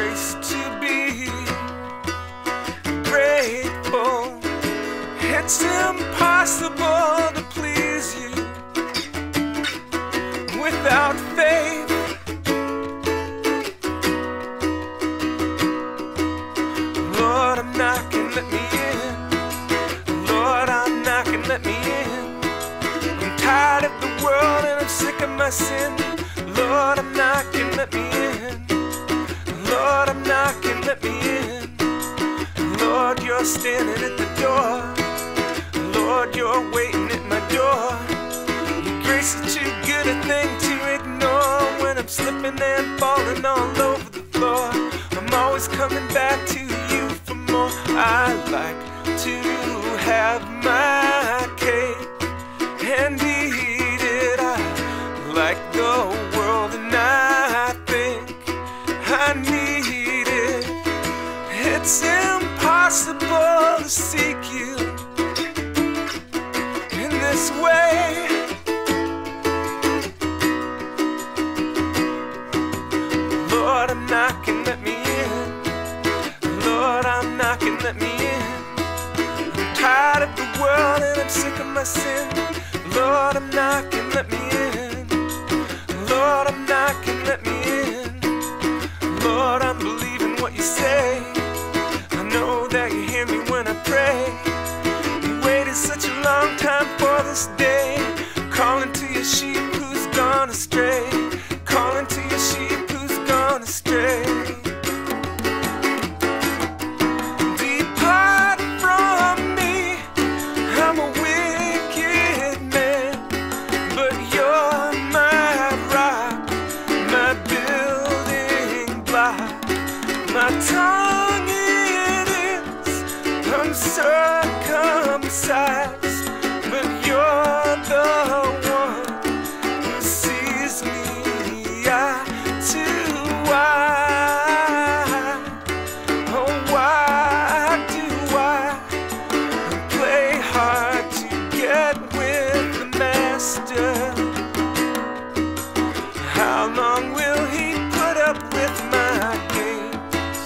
grace to be grateful. It's impossible to please you without faith. Lord, I'm knocking, let me in. Lord, I'm knocking, let me in. I'm tired of the world and I'm sick of my sin. Lord, I'm knocking, let me in. Lord, I'm knocking, let me in. Lord, you're standing at the door. Lord, you're waiting at my door. Your grace is too good a thing to ignore. When I'm slipping and falling all over the floor, I'm always coming back to you for more. I like to have my cake and eat it. I like the world and I think I need it. It's impossible to seek you in this way. Lord, I'm knocking, let me in. Lord, I'm knocking, let me in. I'm tired of the world and I'm sick of my sin. Lord, I'm knocking, let me in. Lord, I'm knocking, let me in. Lord, I'm believing what you say. I know that you hear me when I pray. You waited such a long time for this day. Calling to your sheep who's gone astray. Calling to your sheep who's gone astray. Depart from me, I'm a wicked man, but you're my rock, my building block. My tongue it is uncircumcised, but you're the one who sees me eye to eye. Oh, why do I play hard to get with the master? How long will he put up with my games?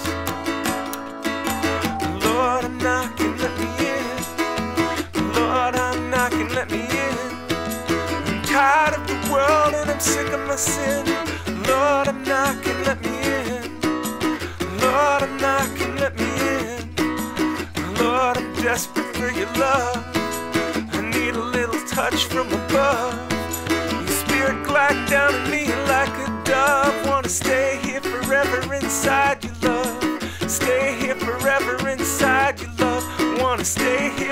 Lord, I'm knocking, let me in. Lord, I'm knocking, let me in. I'm tired of the world and I'm sick of my sin. Lord, I'm knocking, let me in. Lord, I'm knocking, let me in. Lord, I'm desperate for your love. I need a little touch from above. Your spirit glide down on me like a dove. Wanna stay here forever inside your love. Stay here forever inside your love. Wanna stay here